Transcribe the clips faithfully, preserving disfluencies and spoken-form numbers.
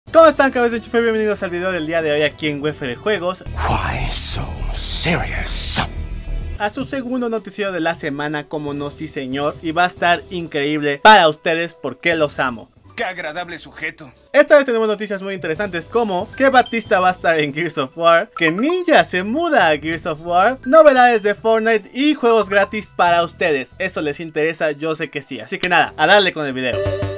¿Cómo están, cabezas de enchufe? Bienvenidos al video del día de hoy aquí en W F R Juegos. Why so serious? A su segundo noticiero de la semana, como no, sí señor, y va a estar increíble para ustedes porque los amo. ¡Qué agradable sujeto! Esta vez tenemos noticias muy interesantes como que Batista va a estar en Gears of War, que Ninja se muda a Gears of War, novedades de Fortnite y juegos gratis para ustedes. ¿Eso les interesa? Yo sé que sí, así que nada, a darle con el video.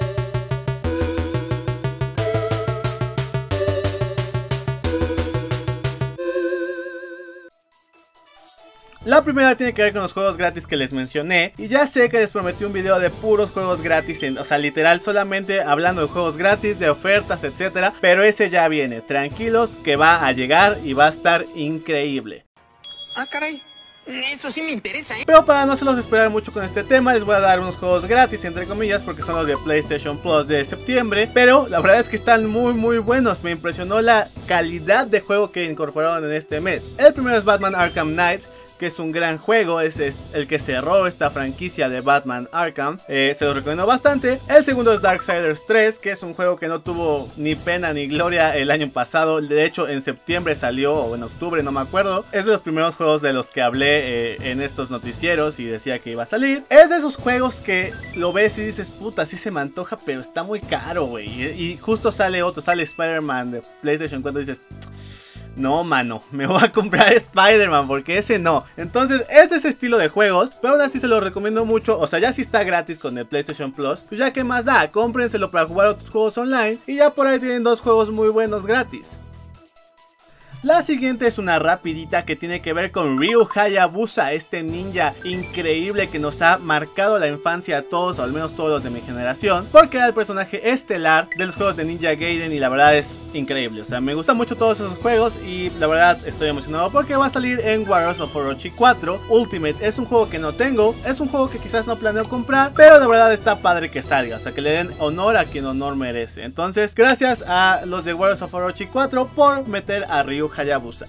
La primera tiene que ver con los juegos gratis que les mencioné. Y ya sé que les prometí un video de puros juegos gratis, en, o sea, literal solamente hablando de juegos gratis, de ofertas, etcétera. Pero ese ya viene, tranquilos que va a llegar y va a estar increíble. Ah, caray, eso sí me interesa, ¿eh? Pero para no hacerlos esperar mucho con este tema, les voy a dar unos juegos gratis, entre comillas, porque son los de PlayStation Plus de septiembre. Pero la verdad es que están muy muy buenos. Me impresionó la calidad de juego que incorporaron en este mes. El primero es Batman Arkham Knight, que es un gran juego, es, es el que cerró esta franquicia de Batman Arkham, eh, se lo recomiendo bastante. El segundo es Darksiders tres, que es un juego que no tuvo ni pena ni gloria el año pasado, de hecho en septiembre salió, o en octubre, no me acuerdo. Es de los primeros juegos de los que hablé eh, en estos noticieros y decía que iba a salir. Es de esos juegos que lo ves y dices, puta, sí se me antoja, pero está muy caro, güey. Y, y justo sale otro, sale Spider-Man de PlayStation cuatro y dices... no, mano, me voy a comprar Spider-Man porque ese no. Entonces, es de ese estilo de juegos, pero aún así se lo recomiendo mucho. O sea, ya si está gratis con el PlayStation Plus, pues ya que más da, cómprenselo para jugar otros juegos online. Y ya por ahí tienen dos juegos muy buenos gratis. La siguiente es una rapidita que tiene que ver con Ryu Hayabusa, este ninja increíble que nos ha marcado la infancia a todos, o al menos todos los de mi generación, porque era el personaje estelar de los juegos de Ninja Gaiden y la verdad es increíble. O sea, me gustan mucho todos esos juegos y la verdad estoy emocionado porque va a salir en Warriors of Orochi cuatro Ultimate. Es un juego que no tengo, es un juego que quizás no planeo comprar, pero de verdad está padre que salga, o sea, que le den honor a quien honor merece. Entonces, gracias a los de Warriors of Orochi cuatro por meter a Ryu Hayabusa.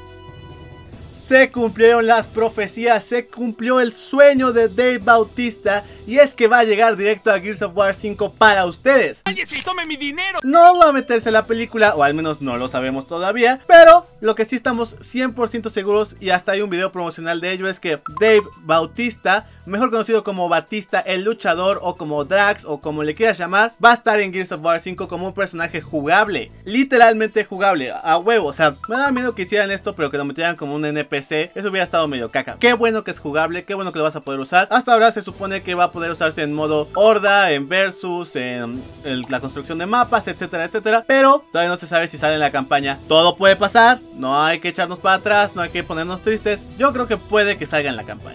Se cumplieron las profecías, se cumplió el sueño de Dave Bautista y es que va a llegar directo a Gears of War cinco para ustedes. ¡Cállese y tome mi dinero! No va a meterse en la película, o al menos no lo sabemos todavía, pero lo que sí estamos cien por ciento seguros, y hasta hay un video promocional de ello, es que Dave Bautista, mejor conocido como Batista el luchador, o como Drax, o como le quieras llamar, va a estar en Gears of War cinco como un personaje jugable, literalmente jugable, a huevo. O sea, me da miedo que hicieran esto, pero que lo metieran como un N P C, eso hubiera estado medio caca. Qué bueno que es jugable, qué bueno que lo vas a poder usar. Hasta ahora se supone que va a poder usarse en modo horda, en versus, en, en la construcción de mapas, etcétera, etcétera, pero todavía no se sabe si sale en la campaña. Todo puede pasar, no hay que echarnos para atrás, no hay que ponernos tristes. Yo creo que puede que salga en la campaña.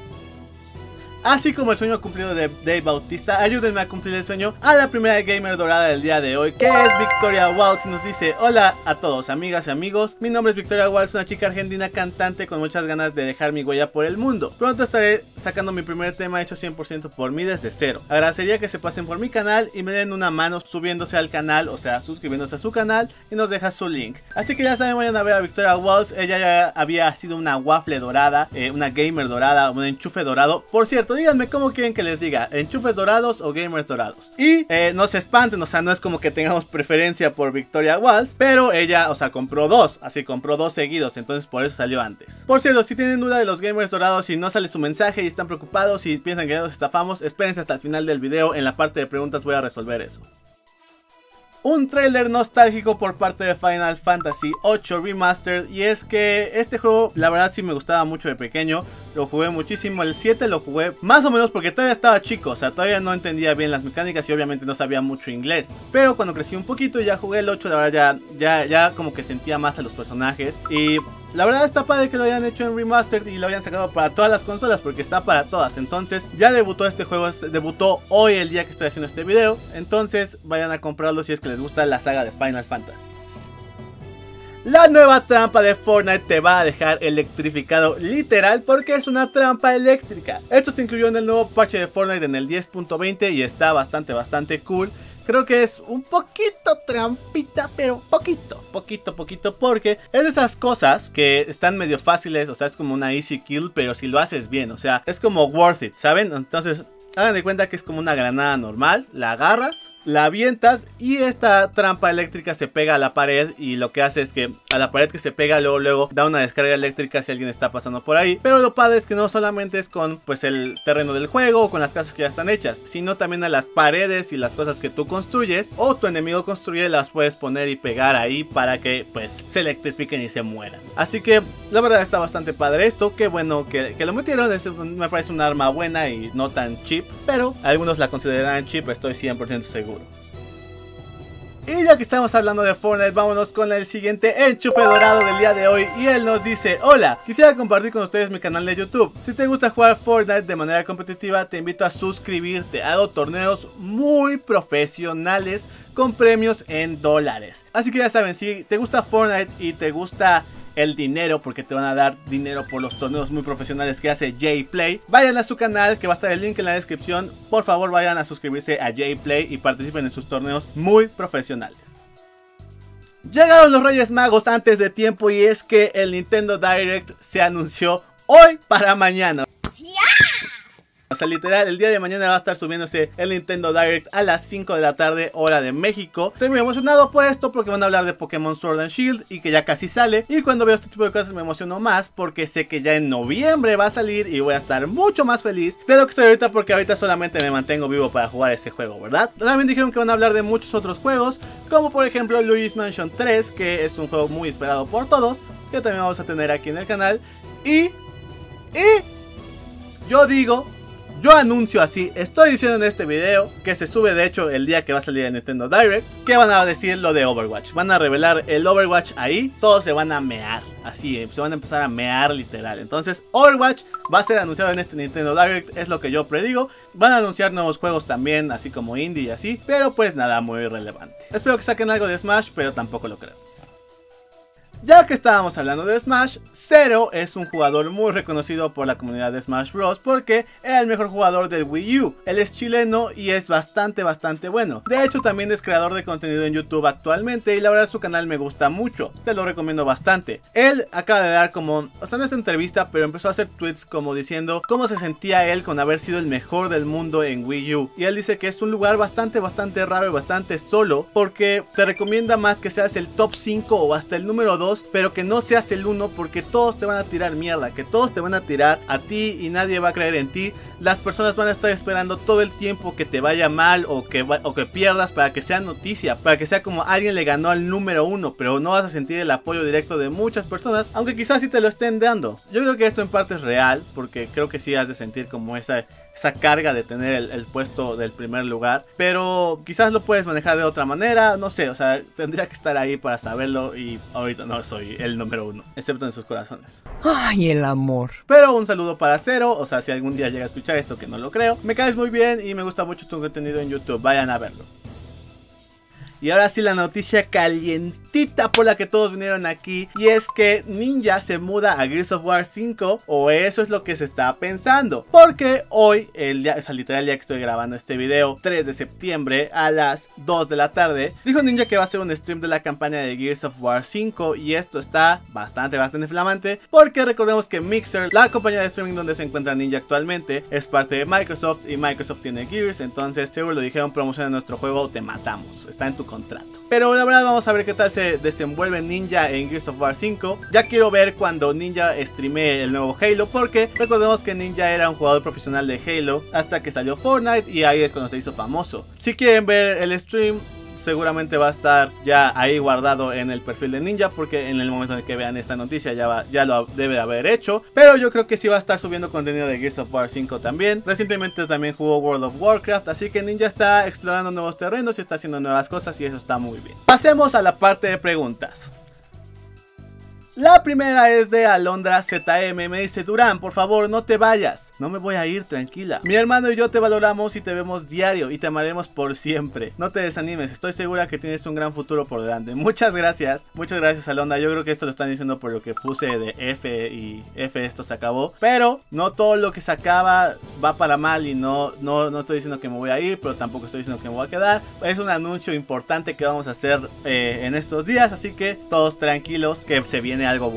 Así como el sueño cumplido de Dave Bautista, ayúdenme a cumplir el sueño a la primera gamer dorada del día de hoy, que es Victoria Waltz, y nos dice: hola a todos, amigas y amigos, mi nombre es Victoria Waltz, una chica argentina cantante con muchas ganas de dejar mi huella por el mundo. Pronto estaré sacando mi primer tema hecho cien por ciento por mí desde cero. Agradecería que se pasen por mi canal y me den una mano subiéndose al canal, o sea, suscribiéndose a su canal, y nos deja su link. Así que ya saben, vayan a ver a Victoria Waltz. Ella ya había sido una waffle dorada, eh, una gamer dorada, un enchufe dorado. Por cierto, díganme cómo quieren que les diga, enchufes dorados o gamers dorados. Y eh, no se espanten, o sea, no es como que tengamos preferencia por Victoria Waltz, pero ella, o sea, compró dos, así compró dos seguidos, entonces por eso salió antes. Por cierto, si tienen duda de los gamers dorados y no sale su mensaje y están preocupados y piensan que ya los estafamos, espérense hasta el final del video, en la parte de preguntas voy a resolver eso. Un tráiler nostálgico por parte de Final Fantasy ocho Remastered, y es que este juego la verdad sí me gustaba mucho de pequeño, lo jugué muchísimo. El siete lo jugué más o menos porque todavía estaba chico, o sea, todavía no entendía bien las mecánicas y obviamente no sabía mucho inglés, pero cuando crecí un poquito y ya jugué el ocho, la verdad ya, ya, ya como que sentía más a los personajes. Y la verdad está padre que lo hayan hecho en Remastered y lo hayan sacado para todas las consolas, porque está para todas. Entonces ya debutó este juego, debutó hoy el día que estoy haciendo este video. Entonces vayan a comprarlo si es que les gusta la saga de Final Fantasy. La nueva trampa de Fortnite te va a dejar electrificado literal, porque es una trampa eléctrica. Esto se incluyó en el nuevo parche de Fortnite en el diez punto veinte y está bastante bastante cool. Creo que es un poquito trampita, pero poquito, poquito, poquito, porque es de esas cosas que están medio fáciles, o sea, es como una easy kill, pero si lo haces bien, o sea, es como worth it, ¿saben? Entonces, hagan de cuenta que es como una granada normal, la agarras, la avientas y esta trampa eléctrica se pega a la pared y lo que hace es que a la pared que se pega luego luego da una descarga eléctrica si alguien está pasando por ahí. Pero lo padre es que no solamente es con pues el terreno del juego o con las casas que ya están hechas, sino también a las paredes y las cosas que tú construyes o tu enemigo construye, las puedes poner y pegar ahí para que pues se electrifiquen y se mueran. Así que la verdad está bastante padre esto, qué bueno que, que lo metieron, es, me parece un arma buena y no tan cheap, pero algunos la consideran cheap, estoy cien por ciento seguro. Y ya que estamos hablando de Fortnite, vámonos con el siguiente enchufe dorado del día de hoy. Y él nos dice: hola, quisiera compartir con ustedes mi canal de YouTube. Si te gusta jugar Fortnite de manera competitiva, te invito a suscribirte. Hago torneos muy profesionales con premios en dólares. Así que ya saben, si te gusta Fortnite y te gusta el dinero, porque te van a dar dinero por los torneos muy profesionales que hace J-Play, vayan a su canal, que va a estar el link en la descripción. Por favor, vayan a suscribirse a J-Play y participen en sus torneos muy profesionales. Llegaron los Reyes Magos antes de tiempo y es que el Nintendo Direct se anunció hoy para mañana. O sea, literal, el día de mañana va a estar subiéndose el Nintendo Direct a las cinco de la tarde, hora de México. Estoy muy emocionado por esto porque van a hablar de Pokémon Sword and Shield y que ya casi sale. Y cuando veo este tipo de cosas me emociono más porque sé que ya en noviembre va a salir y voy a estar mucho más feliz de lo que estoy ahorita, porque ahorita solamente me mantengo vivo para jugar ese juego, ¿verdad? También dijeron que van a hablar de muchos otros juegos, como por ejemplo Luigi's Mansion tres, que es un juego muy esperado por todos, que también vamos a tener aquí en el canal. Y... Y... Yo digo... Yo anuncio así, estoy diciendo en este video, que se sube de hecho el día que va a salir el Nintendo Direct, que van a decir lo de Overwatch. Van a revelar el Overwatch ahí, todos se van a mear, así, se van a empezar a mear literal. Entonces Overwatch va a ser anunciado en este Nintendo Direct, es lo que yo predigo. Van a anunciar nuevos juegos también, así como indie y así, pero pues nada muy relevante. Espero que saquen algo de Smash, pero tampoco lo creo. Ya que estábamos hablando de Smash, Zero es un jugador muy reconocido por la comunidad de Smash Bros. Porque era el mejor jugador del Wii U. Él es chileno y es bastante bastante bueno. De hecho también es creador de contenido en YouTube actualmente y la verdad su canal me gusta mucho. Te lo recomiendo bastante. Él acaba de dar como, o sea no es entrevista, pero empezó a hacer tweets como diciendo cómo se sentía él con haber sido el mejor del mundo en Wii U. Y él dice que es un lugar bastante bastante raro y bastante solo, porque te recomienda más que seas el top cinco o hasta el número dos, pero que no seas el uno, porque todos te van a tirar mierda, que todos te van a tirar a ti y nadie va a creer en ti. Las personas van a estar esperando todo el tiempo que te vaya mal o que, o que pierdas para que sea noticia, para que sea como alguien le ganó al número uno, pero no vas a sentir el apoyo directo de muchas personas, aunque quizás sí te lo estén dando. Yo creo que esto en parte es real, porque creo que sí has de sentir como esa... esa carga de tener el, el puesto del primer lugar, pero quizás lo puedes manejar de otra manera, no sé, o sea, tendría que estar ahí para saberlo y ahorita no soy el número uno, excepto en sus corazones. Ay, el amor. Pero un saludo para Zero, o sea, si algún día llega a escuchar esto, que no lo creo, me caes muy bien y me gusta mucho tu contenido en YouTube, vayan a verlo. Y ahora sí la noticia calientita por la que todos vinieron aquí, y es que Ninja se muda a Gears of War cinco, o eso es lo que se está pensando, porque hoy, el día, o sea, literal el día que estoy grabando este video, tres de septiembre a las dos de la tarde, dijo Ninja que va a hacer un stream de la campaña de Gears of War cinco, y esto está bastante bastante flamante, porque recordemos que Mixer, la compañía de streaming donde se encuentra Ninja actualmente, es parte de Microsoft, y Microsoft tiene Gears, entonces seguro lo dijeron: promociona nuestro juego o te matamos, está en tu contrato. Pero la verdad vamos a ver qué tal se desenvuelve Ninja en Gears of War cinco. Ya quiero ver cuando Ninja streamee el nuevo Halo, porque recordemos que Ninja era un jugador profesional de Halo hasta que salió Fortnite y ahí es cuando se hizo famoso. Si quieren ver el stream, seguramente va a estar ya ahí guardado en el perfil de Ninja, porque en el momento en que vean esta noticia ya, va, ya lo debe de haber hecho. Pero yo creo que sí va a estar subiendo contenido de Gears of War cinco también. Recientemente también jugó World of Warcraft, así que Ninja está explorando nuevos terrenos y está haciendo nuevas cosas, y eso está muy bien. Pasemos a la parte de preguntas. La primera es de Alondra Z M, me dice: Durán, por favor no te vayas. No me voy a ir, tranquila. Mi hermano y yo te valoramos y te vemos diario y te amaremos por siempre. No te desanimes, estoy segura que tienes un gran futuro por delante. Muchas gracias, muchas gracias Alondra. Yo creo que esto lo están diciendo por lo que puse de F, y F esto se acabó. Pero no todo lo que se acaba va para mal, y no, no, no estoy diciendo que me voy a ir, pero tampoco estoy diciendo que me voy a quedar. Es un anuncio importante que vamos a hacer eh, en estos días, así que todos tranquilos que se viene algo bueno.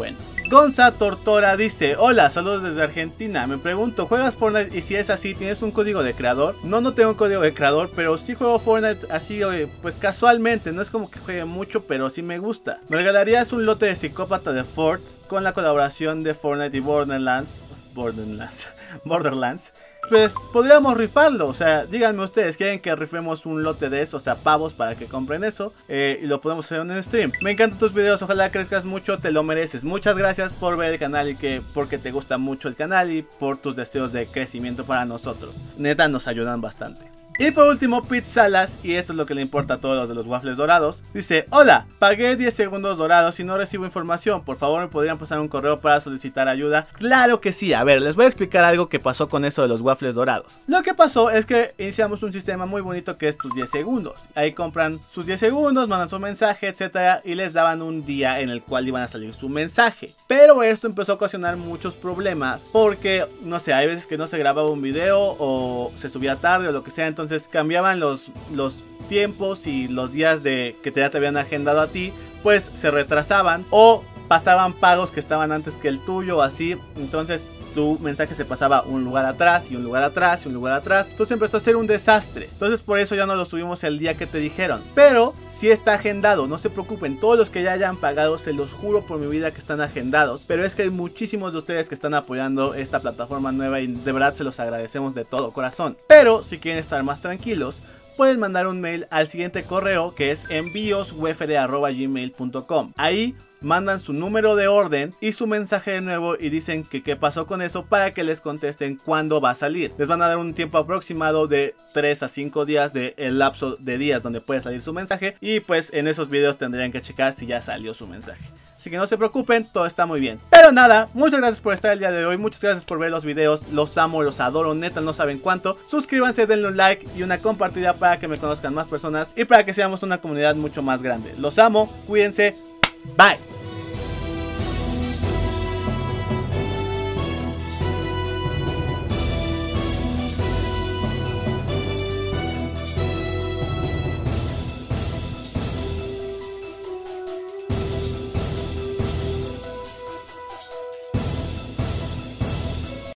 Gonza Tortora dice: hola, saludos desde Argentina. Me pregunto, ¿juegas Fortnite? Y si es así, ¿tienes un código de creador? No, no tengo un código de creador, pero sí juego Fortnite así, pues casualmente. No es como que juegue mucho, pero sí me gusta. ¿Me regalarías un lote de psicópata de Fort con la colaboración de Fortnite y Borderlands? Borderlands. Borderlands. Pues podríamos rifarlo, o sea, díganme ustedes, ¿quieren que rifemos un lote de eso? O sea, pavos para que compren eso, eh, y lo podemos hacer en un stream. Me encantan tus videos, ojalá crezcas mucho, te lo mereces. Muchas gracias por ver el canal y que porque te gusta mucho el canal y por tus deseos de crecimiento para nosotros. Neta, nos ayudan bastante. Y por último, Pete Salas, y esto es lo que le importa a todos los de los waffles dorados, dice: hola, pagué diez segundos dorados y no recibo información, por favor me podrían pasar un correo para solicitar ayuda. Claro que sí, a ver, les voy a explicar algo que pasó con eso de los waffles dorados. Lo que pasó es que iniciamos un sistema muy bonito que es tus diez segundos. Ahí compran sus diez segundos, mandan su mensaje, etcétera, y les daban un día en el cual iban a salir su mensaje. Pero esto empezó a ocasionar muchos problemas porque, no sé, hay veces que no se grababa un video o se subía tarde o lo que sea, entonces Entonces cambiaban los, los tiempos y los días de que ya te habían agendado a ti, pues se retrasaban o pasaban pagos que estaban antes que el tuyo, así. Entonces tu mensaje se pasaba un lugar atrás y un lugar atrás y un lugar atrás. Entonces empezó a ser un desastre. Entonces por eso ya no lo subimos el día que te dijeron. Pero sí está agendado, no se preocupen. Todos los que ya hayan pagado, se los juro por mi vida que están agendados. Pero es que hay muchísimos de ustedes que están apoyando esta plataforma nueva y de verdad se los agradecemos de todo corazón. Pero si quieren estar más tranquilos, pueden mandar un mail al siguiente correo, que es envíos u f d arroba gmail punto com. Ahí mandan su número de orden y su mensaje de nuevo y dicen que qué pasó con eso para que les contesten cuándo va a salir. Les van a dar un tiempo aproximado de tres a cinco días de el lapso de días donde puede salir su mensaje, y pues en esos videos tendrían que checar si ya salió su mensaje. Así que no se preocupen, todo está muy bien. Pero nada, muchas gracias por estar el día de hoy. Muchas gracias por ver los videos. Los amo, los adoro, neta, no saben cuánto. Suscríbanse, denle un like y una compartida para que me conozcan más personas y para que seamos una comunidad mucho más grande. Los amo, cuídense, bye.